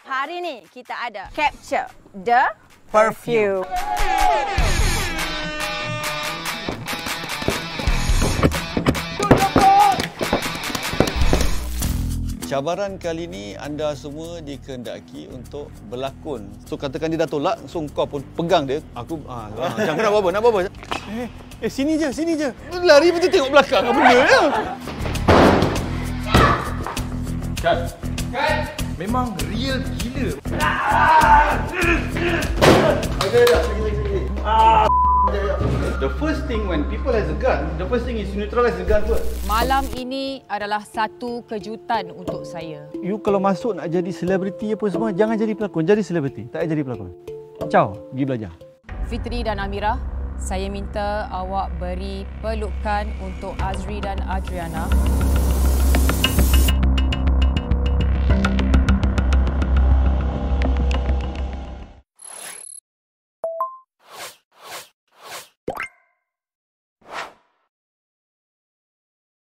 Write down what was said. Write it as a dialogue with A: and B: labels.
A: Hari ni kita ada Capture the Perfume.
B: Cabaran kali ini anda semua dikehendaki untuk berlakon. So katakan dia dah tolak, so kau pun pegang dia. Aku jangan nak apa-apa, nak apa-apa. Sini je. Lari betul tengok belakang apa benda ya.
C: Cut. Memang real gila. The first thing when people has a gun, the first thing is neutralize the gun first.
D: Malam ini adalah satu kejutan untuk saya.
E: You kalau masuk nak jadi selebriti apa semua, jangan jadi pelakon, jadi selebriti. Tak payah jadi pelakon. Ciao, pergi belajar.
D: Fitri dan Amirah, saya minta awak beri pelukan untuk Azri dan Adriana.